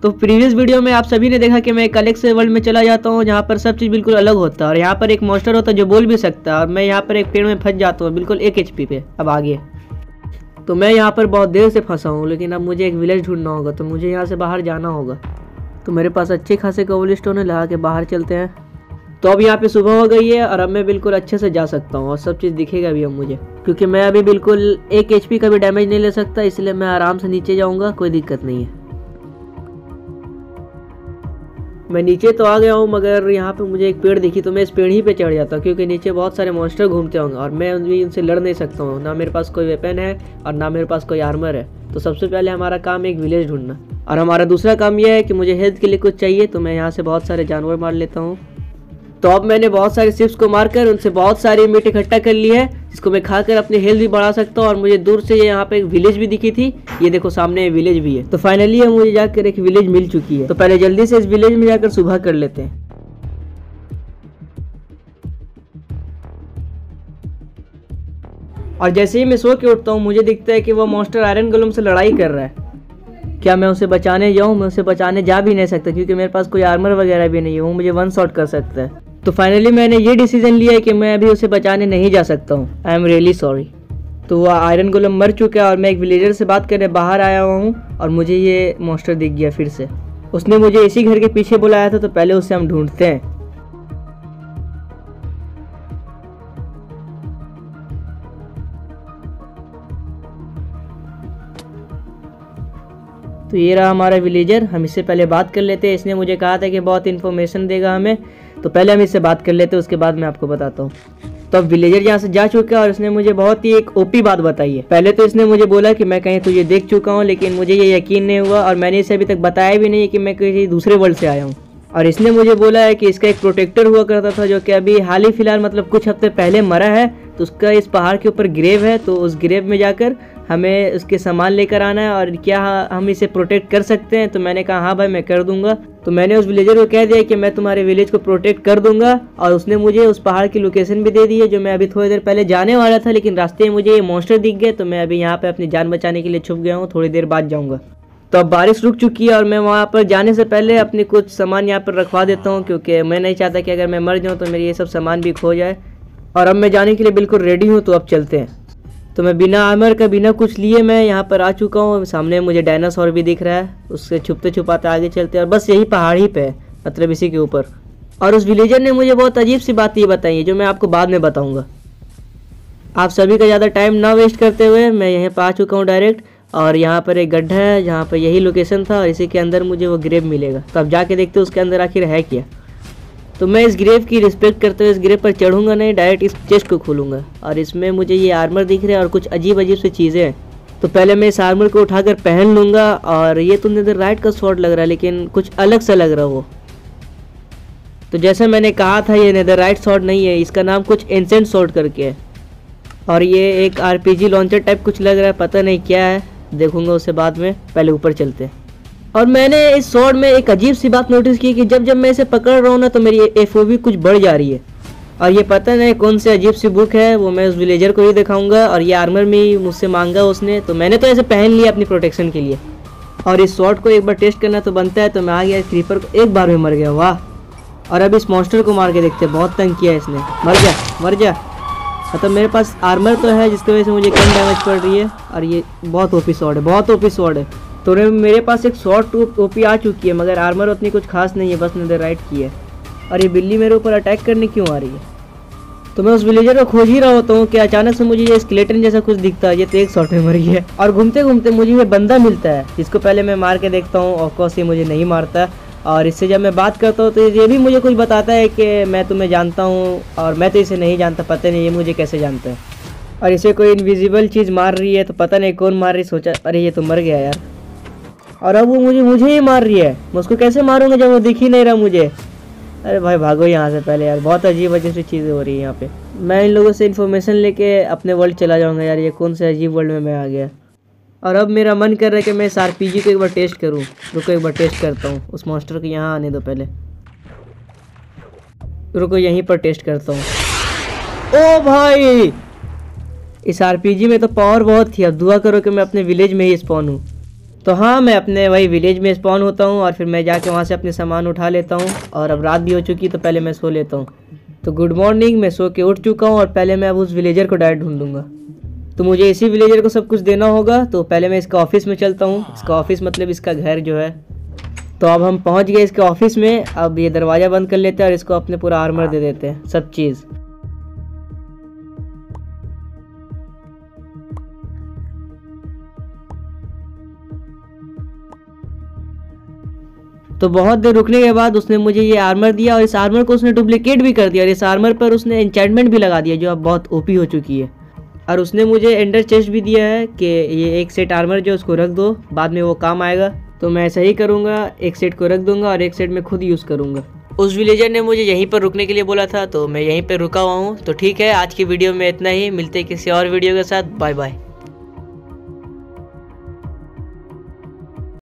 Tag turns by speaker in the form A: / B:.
A: तो previous video में आप सभी ने देखा कि मैं एक अलग से वर्ल्ड में चला जाता हूँ जहाँ पर सब चीज़ बिल्कुल अलग होता है और यहाँ पर एक मॉन्स्टर होता है जो बोल भी सकता है और मैं यहाँ पर एक पेड़ में फंस जाता हूँ बिल्कुल 1 HP पे। अब आगे तो मैं यहाँ पर बहुत देर से फंसा हूँ, लेकिन अब मुझे एक विलेज ढूंढना होगा, तो मुझे यहाँ से बाहर जाना होगा। तो मेरे पास अच्छे खासे कोबलस्टोन है, लगा के बाहर चलते हैं। तो अब यहाँ पे सुबह हो गई है और अब मैं बिल्कुल अच्छे से जा सकता हूँ और सब चीज़ दिखेगा भी अब मुझे, क्योंकि मैं अभी बिल्कुल 1 HP का भी डैमेज नहीं ले सकता, इसलिए मैं आराम से नीचे जाऊँगा, कोई दिक्कत नहीं है। मैं नीचे तो आ गया हूँ, मगर यहाँ पे मुझे एक पेड़ दिखी तो मैं इस पेड़ ही पे चढ़ जाता हूँ, क्योंकि नीचे बहुत सारे मॉन्स्टर घूमते होंगे और मैं उनसे लड़ नहीं सकता हूँ। ना मेरे पास कोई वेपन है और ना मेरे पास कोई आर्मर है। तो सबसे पहले हमारा काम है एक विलेज ढूंढना, और हमारा दूसरा काम यह है कि मुझे हेल्थ के लिए कुछ चाहिए, तो मैं यहाँ से बहुत सारे जानवर मार लेता हूँ। तो अब मैंने बहुत सारे शिप्स को मारकर उनसे बहुत सारी मीट इकट्ठा कर ली है, जिसको मैं खाकर अपनी हेल्थ भी बढ़ा सकता हूँ। और मुझे दूर से यहाँ पे एक विलेज भी दिखी थी, ये देखो सामने विलेज भी है। तो फाइनली मुझे जाकर एक विलेज मिल चुकी है। तो पहले जल्दी से इस विलेज में जाकर सुबह कर लेते हैं। और जैसे ही मैं सो के उठता हूँ मुझे दिखता है कि वो मॉन्स्टर आयरन गोलेम से लड़ाई कर रहा है। क्या मैं उसे बचाने जाऊँ? मैं उसे बचाने जा भी नहीं सकता, क्योंकि मेरे पास कोई आर्मर वगैरह भी नहीं है, वो मुझे 1 शॉट कर सकता है। तो फाइनली मैंने ये डिसीजन लिया है कि मैं अभी उसे बचाने नहीं जा सकता हूँ। I am really sorry. तो वह आयरन गोलेम मर चुका है और मैं एक विलेजर से बात करने बाहर आया हुआ हूँ और मुझे ये मॉन्स्टर दिख गया फिर से। उसने मुझे इसी घर के पीछे बुलाया था, तो पहले उसे हम ढूंढते हैं। तो ये रहा हमारा विलेजर, हम इससे पहले बात कर लेते हैं। इसने मुझे कहा था कि बहुत इन्फॉर्मेशन देगा हमें, तो पहले हम इससे बात कर लेते हैं, उसके बाद मैं आपको बताता हूँ। तो अब विलेजर यहाँ से जा चुका है और इसने मुझे बहुत ही एक ओपी बात बताई है। पहले तो इसने मुझे बोला कि मैं कहीं तुझे देख चुका हूँ, लेकिन मुझे ये यकीन नहीं हुआ और मैंने इसे अभी तक बताया भी नहीं कि मैं किसी दूसरे वर्ल्ड से आया हूँ। और इसने मुझे बोला है कि इसका एक प्रोटेक्टर हुआ करता था जो कि अभी हाल ही फिलहाल मतलब कुछ हफ्ते पहले मरा है, तो उसका इस पहाड़ के ऊपर ग्रेव है। तो उस ग्रेव में जाकर हमें उसके सामान लेकर आना है और क्या हम इसे प्रोटेक्ट कर सकते हैं। तो मैंने कहा हाँ भाई मैं कर दूंगा। तो मैंने उस विलेजर को कह दिया कि मैं तुम्हारे विलेज को प्रोटेक्ट कर दूंगा, और उसने मुझे उस पहाड़ की लोकेशन भी दे दी है जो मैं अभी थोड़ी देर पहले जाने वाला था, लेकिन रास्ते में मुझे ये मॉन्स्टर दिख गए। तो मैं अभी यहाँ पे अपनी जान बचाने के लिए छुप गया हूँ, थोड़ी देर बाद जाऊँगा। तो अब बारिश रुक चुकी है और मैं वहाँ पर जाने से पहले अपने कुछ सामान यहाँ पर रखवा देता हूँ, क्योंकि मैं नहीं चाहता कि अगर मैं मर जाऊँ तो मेरी ये सब सामान भी खो जाए। और अब मैं जाने के लिए बिल्कुल रेडी हूँ, तो अब चलते हैं। तो मैं बिना आर्मर का बिना कुछ लिए मैं यहाँ पर आ चुका हूँ। सामने मुझे डायनासोर भी दिख रहा है, उससे छुपते छुपाते आगे चलते हैं। और बस यही पहाड़ ही पे है, मतलब इसी के ऊपर। और उस विलेजर ने मुझे बहुत अजीब सी बात ये बताई है जो मैं आपको बाद में बताऊँगा। आप सभी का ज़्यादा टाइम ना वेस्ट करते हुए मैं यहीं पर आ चुका हूँ डायरेक्ट। और यहाँ पर एक गड्ढा है जहाँ पर यही लोकेशन था और इसी के अंदर मुझे वो ग्रेव मिलेगा। तो अब जाके देखते उसके अंदर आखिर है क्या। तो मैं इस ग्रेव की रिस्पेक्ट करते हुए इस ग्रेव पर चढ़ूंगा नहीं, डायरेक्ट इस चेस्ट को खोलूंगा। और इसमें मुझे ये आर्मर दिख रहा है और कुछ अजीब अजीब सी चीज़ें हैं। तो पहले मैं इस आर्मर को उठाकर पहन लूँगा। और ये तो नेदरराइट का स्वॉर्ड लग रहा है, लेकिन कुछ अलग सा लग रहा वो। तो जैसे मैंने कहा था ये नेदरराइट स्वॉर्ड नहीं है, इसका नाम कुछ एंसेंट स्वॉर्ड करके है। और ये एक RPG लॉन्चर टाइप कुछ लग रहा है, पता नहीं क्या है, देखूंगा उसे बाद में। पहले ऊपर चलते हैं। और मैंने इस स्वॉर्ड में एक अजीब सी बात नोटिस की कि जब जब मैं इसे पकड़ रहा हूँ ना तो मेरी FOV कुछ बढ़ जा रही है। और ये पता नहीं कौन सी अजीब सी बुक है, वो मैं उस विलेजर को ही दिखाऊंगा। और ये आर्मर में मुझसे मांगा उसने, तो मैंने तो ऐसे पहन लिया अपनी प्रोटेक्शन के लिए। और इस स्वॉर्ड को एक बार टेस्ट करना तो बनता है। तो मैं आ गया इस क्रीपर को, एक बार में मर गया, वाह। और अब इस मॉन्स्टर को मार के देखते हैं, बहुत तंग किया इसने। मर जा मर जा। मतलब मेरे पास आर्मर तो है जिसकी वजह से मुझे कम डैमेज पड़ रही है। और ये बहुत OP स्वॉर्ड है, बहुत OP स्वॉर्ड है। तो मेरे पास एक स्वॉर्ड OP आ चुकी है, मगर आर्मर उतनी कुछ खास नहीं है, बस नेदरराइट की है। और ये बिल्ली मेरे ऊपर अटैक करने क्यों आ रही है? तो मैं उस विलेजर को खोज ही रहा होता हूँ कि अचानक से मुझे ये स्केलेटन जैसा कुछ दिखता है। ये तो एक शॉट में मर गया। और घूमते घूमते मुझे ये बंदा मिलता है, जिसको पहले मैं मार के देखता हूँ। ऑफकोर्स ये मुझे नहीं मारता। और इससे जब मैं बात करता हूँ तो ये भी मुझे कुछ बताता है कि मैं तुम्हें जानता हूँ, और मैं तो इसे नहीं जानता, पता नहीं ये मुझे कैसे जानता है। और इसे कोई इनविजिबल चीज़ मार रही है, तो पता नहीं कौन मार रही। सोचा अरे ये तो मर गया यार। और अब वो मुझे ही मार रही है। मैं उसको कैसे मारूंगा जब वो दिख ही नहीं रहा मुझे। अरे भाई भागो यहाँ से पहले यार, बहुत अजीब अजीब सी चीज़ें हो रही है यहाँ पे। मैं इन लोगों से इन्फॉर्मेशन लेके अपने वर्ल्ड चला जाऊँगा यार। ये कौन से अजीब वर्ल्ड में मैं आ गया। और अब मेरा मन कर रहा है कि मैं इस RPG को एक बार टेस्ट करूं। रुको एक बार टेस्ट करता हूं। उस मॉन्स्टर को यहाँ आने दो पहले। रुको यहीं पर टेस्ट करता हूं। ओ भाई, इस RPG में तो पावर बहुत थी। अब दुआ करो कि मैं अपने विलेज में ही स्पॉन हूँ। तो हाँ, मैं अपने वही विलेज में स्पॉन होता हूँ और फिर मैं जाके वहाँ से अपने सामान उठा लेता हूँ। और अब रात भी हो चुकी तो पहले मैं सो लेता हूँ। तो गुड मॉर्निंग, मैं सो के उठ चुका हूँ और पहले मैं अब उस विलेजर को डायरेक्ट ढूंढूंगा। तो मुझे इसी विलेजर को सब कुछ देना होगा। तो पहले मैं इसका ऑफिस में चलता हूँ। इसका ऑफिस मतलब इसका घर जो है। तो अब हम पहुँच गए इसके ऑफिस में। अब ये दरवाज़ा बंद कर लेते हैं और इसको अपने पूरा आर्मर दे देते हैं, सब चीज़। तो बहुत देर रुकने के बाद उसने मुझे ये आर्मर दिया और इस आर्मर को उसने डुप्लीकेट भी कर दिया और इस आर्मर पर उसने एन्चेंटमेंट भी लगा दिया जो अब बहुत ओपी हो चुकी है। और उसने मुझे एंडर चेस्ट भी दिया है कि ये एक सेट आर्मर जो उसको रख दो, बाद में वो काम आएगा। तो मैं ऐसा ही करूँगा, एक सेट को रख दूंगा और एक सेट में खुद यूज़ करूँगा। उस विलेजर ने मुझे यहीं पर रुकने के लिए बोला था तो मैं यहीं पर रुका हुआ हूँ। तो ठीक है, आज की वीडियो में इतना ही। मिलते हैं किसी और वीडियो के साथ। Bye bye.